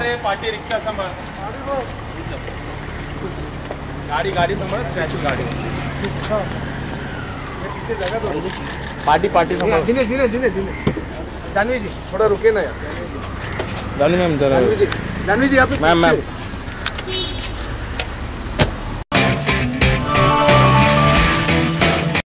Party rickshaw संभाल, गाड़ी संभाल, स्क्रैचिंग गाड़ी पार्टी संभाल। जानवी जी थोड़ा रुके ना यार। जानवी मैम, जानवी जी आप मैम